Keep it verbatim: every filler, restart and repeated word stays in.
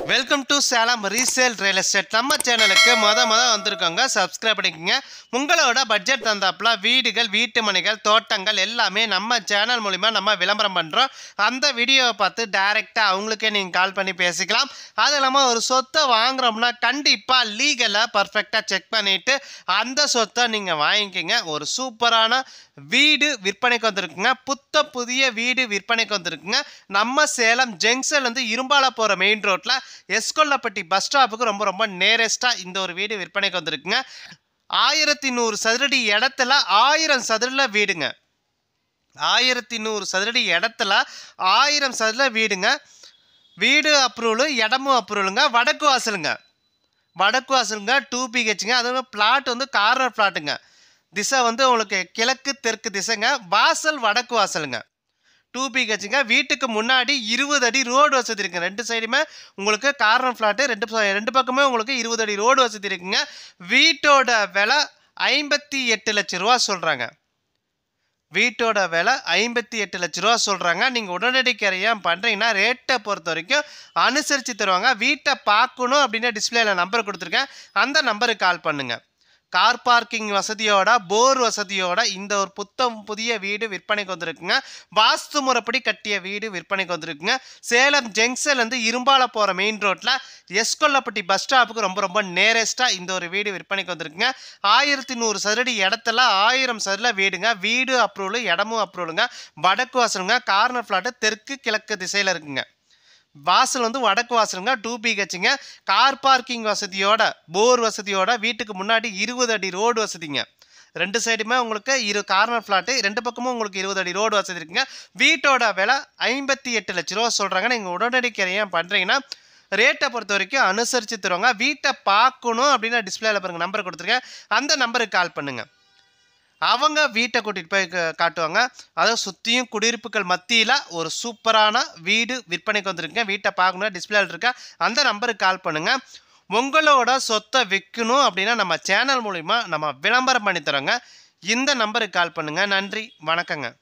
Welcome to Salem resale real estate. நம்ம சேனலுக்கு மொத மொத வந்திருக்கோங்க, சப்ஸ்கிரைப் பண்ணிக்கோங்க. உங்களோட பட்ஜெட் தந்தாப்புல வீடுகள், வீட்டு மனைகள், தோட்டங்கள் எல்லாமே நம்ம சேனல் மூலிமா நம்ம விளம்பரம் பண்ணுறோம். அந்த வீடியோவை பார்த்து டைரெக்டாக அவங்களுக்கே நீங்கள் கால் பண்ணி பேசிக்கலாம். அது இல்லாமல் ஒரு சொத்தை வாங்குறோம்னா கண்டிப்பாக லீகலாக பர்ஃபெக்டாக செக் பண்ணிவிட்டு அந்த சொத்தை நீங்கள் வாங்கிக்கிங்க. ஒரு சூப்பரான வீடு விற்பனைக்கு வந்திருக்குங்க. புத்த புதிய வீடு விற்பனைக்கு வந்திருக்குங்க. நம்ம சேலம் ஜங்ஷன்லேருந்து இரும்பால போகிற மெயின் ரோட்டில் எஸ்கொல்லப்பட்டி பஸ் ஸ்டாப்புக்கு ரொம்ப ரொம்ப நேரஸ்ட்டாக இந்த ஒரு வீடு விற்பனைக்கு வந்திருக்குங்க. ஆயிரத்தி நூறு சதுரடி இடத்துல ஆயிரம் சதுரல வீடுங்க. ஆயிரத்தி நூறு சதுரடி இடத்துல ஆயிரம் சதுர வீடுங்க. வீடு அப்ரூவலு, இடமும் அப்ரூவலுங்க. வடக்கு வாசலுங்க. வடக்கு வாசலுங்க. டூ பிஹெச்சுங்க. அதுவும் பிளாட் வந்து கார்னர் பிளாட்டுங்க. திசை வந்து உங்களுக்கு கிழக்கு தெற்கு திசைங்க. வாசல் வடக்கு வாசலுங்க. டூ பிஹெச்சுங்க. வீட்டுக்கு முன்னாடி இருபது அடி ரோடு வசதி இருக்குங்க. ரெண்டு சைடுமே உங்களுக்கு கார்னர் ஃப்ளாட்டு, ரெண்டு ரெண்டு பக்கமே உங்களுக்கு இருபது அடி ரோடு வசதி இருக்குங்க. வீட்டோட விலை ஐம்பத்தி எட்டு லட்சம் ரூபா சொல்கிறாங்க. வீட்டோட விலை ஐம்பத்தி எட்டு லட்ச ரூபா சொல்கிறாங்க. நீங்கள் உடனடி கிரையம் பண்ணுறீங்கன்னா ரேட்டை பொறுத்த வரைக்கும் அனுசரித்து தருவாங்க. வீட்டை பார்க்கணும் அப்படின்னா டிஸ்பிளேல நம்பர் கொடுத்துருக்கேன். அந்த நம்பருக்கு கால் பண்ணுங்கள். கார் பார்க்கிங் வசதியோட, போர் வசதியோட இந்த ஒரு புத்தம் புதிய வீடு விற்பனைக்கு வந்திருக்குங்க. வாஸ்து முறைப்படி கட்டிய வீடு விற்பனைக்கு வந்திருக்குங்க. சேலம் ஜங்ஷன்லேருந்து இரும்பால போகிற மெயின் ரோட்டில் எஸ்கொல்லப்பட்டி பஸ் ஸ்டாப்புக்கு ரொம்ப ரொம்ப நேரஸ்ட்டாக இந்த ஒரு வீடு விற்பனைக்கு வந்திருக்குங்க. ஆயிரத்தி நூறு சதுரடி இடத்துல ஆயிரம் சதுர வீடுங்க. வீடு அப்ரூவலு, இடமும் அப்ரூவலுங்க. வடக்கு வாசலுங்க. கார்னர் ஃப்ளாட்டு தெற்கு கிழக்கு திசையில் இருக்குங்க. வாசல் வந்து வடக்கு வாசலுங்க. டூ பிஹெச்சுங்க. கார் பார்க்கிங் வசதியோட, போர் வசதியோட, வீட்டுக்கு முன்னாடி இருபது அடி ரோடு வசதிங்க. ரெண்டு சைடுமே உங்களுக்கு இரு கார்னர் ஃப்ளாட்டு, ரெண்டு பக்கமும் உங்களுக்கு இருபது அடி ரோடு வசதி இருக்குங்க. வீட்டோட விலை ஐம்பத்தி எட்டு லட்ச ரூபா சொல்கிறாங்க. நீங்கள் உடனடி கிரையம் பண்ணுறீங்கன்னா ரேட்டை பொறுத்த வரைக்கும் அனுசரித்து தருவாங்க. வீட்டை பார்க்கணும் அப்படின்னா டிஸ்பிளேல பாருங்கள், நம்பர் கொடுத்துருக்கேன். அந்த நம்பருக்கு கால் பண்ணுங்கள். அவங்க வீட்டை கூட்டிகிட்டு போய் காட்டுவாங்க. அதை சுற்றியும் குடியிருப்புகள் மத்தியில் ஒரு சூப்பரான வீடு விற்பனைக்கு வந்துருக்குங்க. வீட்டை பார்க்கணும், டிஸ்பிளேல இருக்க அந்த நம்பருக்கு கால் பண்ணுங்கள். உங்களோட சொத்தை விற்கணும் அப்படின்னா நம்ம சேனல் மூலிமா நம்ம விளம்பரம் பண்ணி தரோங்க. இந்த நம்பருக்கு கால் பண்ணுங்கள். நன்றி, வணக்கங்க.